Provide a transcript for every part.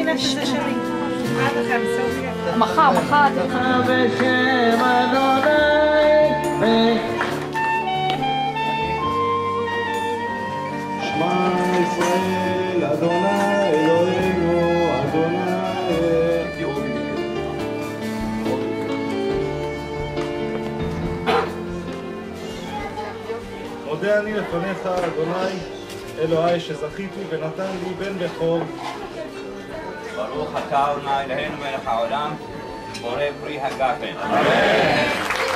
מאמינה שזה שלי. מה לכם, סופיה? מחר בשם אדוני שמע ישראל אדוני אלוהינו אדוני מודה אני לפניך אדוני אלוהי שזכיתי ונתן לי בן בכור ברוך אתה אדוני אלוהינו מלך העולם בורא פרי הגפן. אמן.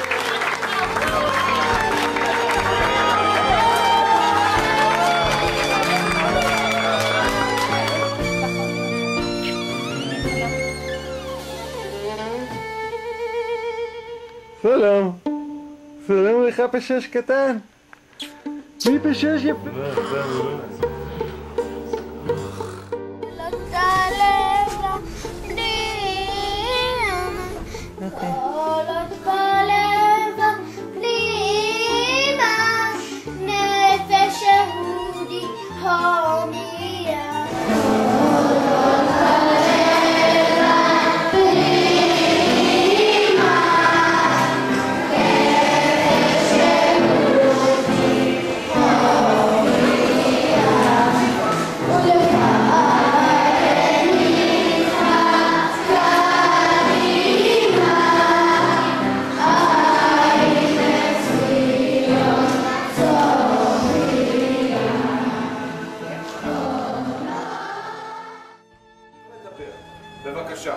שלום. שלום לך פשש קטן. מי פשש יפה? בבקשה.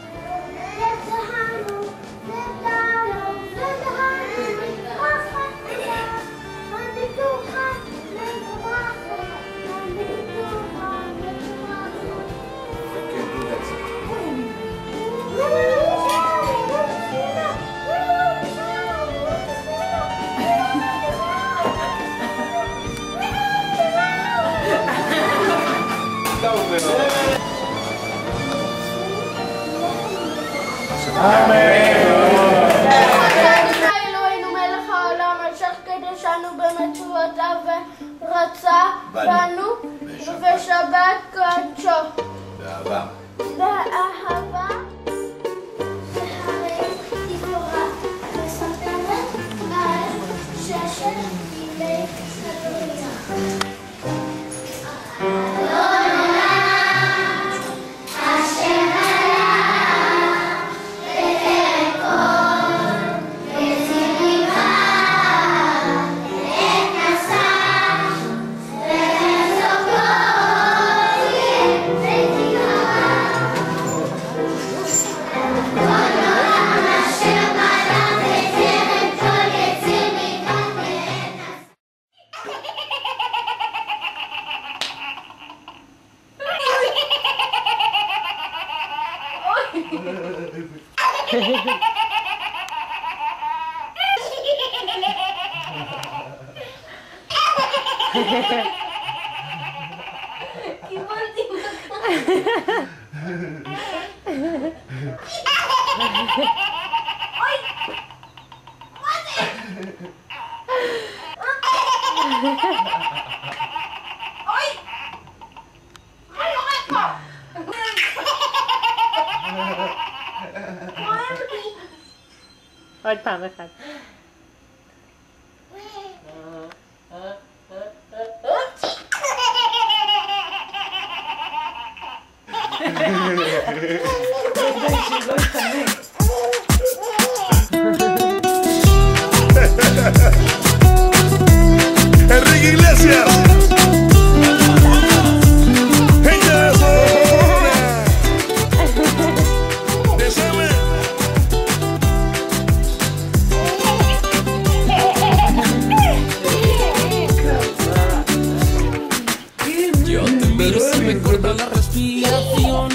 אלוהינו מלך העולם אשר קידשנו במצוותיו ורצה בנו ובשבת קדשו באהבה. באהבה והרי תפארה מספרת על ששת ימי סלוניה. קיבלתי אוי! מה זה? אוי! מה יורד פה? עוד פעם אחת. Enrique Iglesias. Gente de zona. Desame. Yo te miro, se me corta la respiración.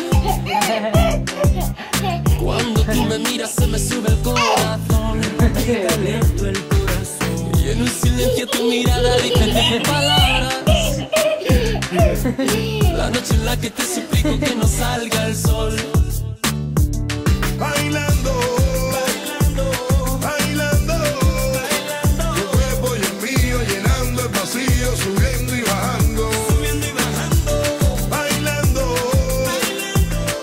Cuando tú me miras se me sube el corazón. Me caliento el corazón. Y en un silencio tu mirada dice mil palabras. La noche en la que te suplico que no salga el sol. Bailando. Bailando. Tu cuerpo y el mío llenando el vacío, subiendo y bajando. Bailando.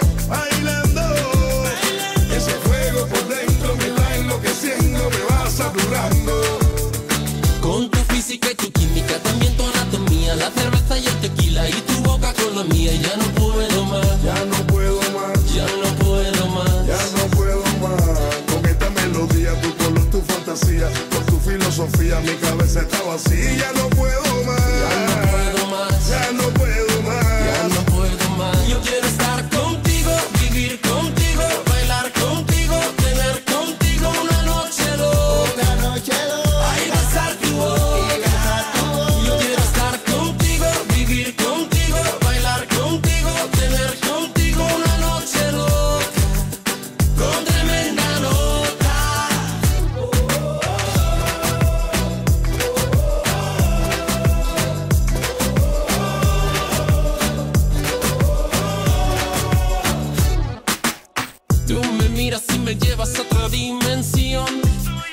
miras y me llevas a otra dimensión.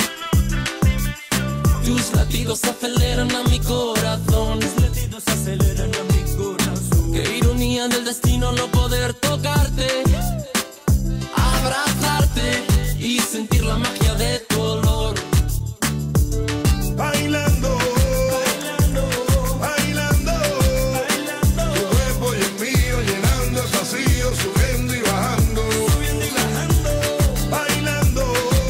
Tus latidos aceleran a mi corazón. Tus latidos aceleran a mi corazón. Qué ironía del destino no poder tocarte, abrazarte y sentir la magia de tu olor. Bailando, bailando, tu cuerpo y el mío llenando el vacío, subiendo y bajando, bailando,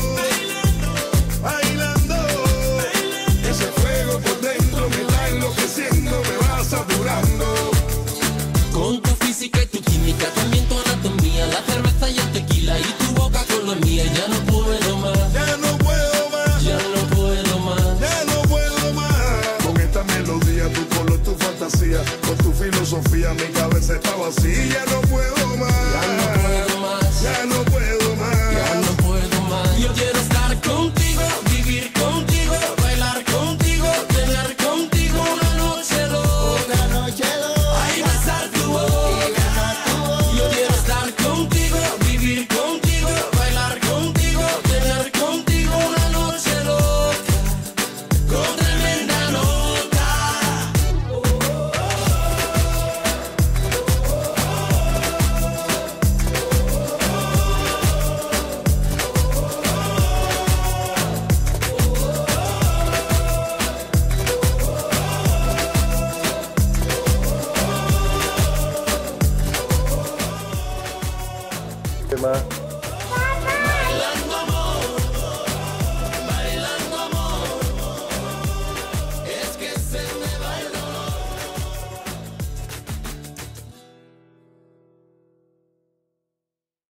bailando, ese fuego por dentro me está enloqueciendo, me va saturando. Con tu física y tu química, también tu anatomía, la cerveza y el tequila y tu boca con la mía, ya no puedo más, Ya no puedo más, ya no puedo más. ya no puedo más. Con esta melodía, tu color, tu fantasía, con tu filosofía, mi cabeza está vacía. Ya no puedo más, Ya no puedo más, ya no puedo más. ya no puedo más. Yo quiero estar contigo, vivir contigo, bailar contigo, tener contigo una noche loca, ay, besar tu boca. Yo quiero estar contigo, vivir contigo, bailar contigo, tener contigo una noche loca, con tremenda nota. tema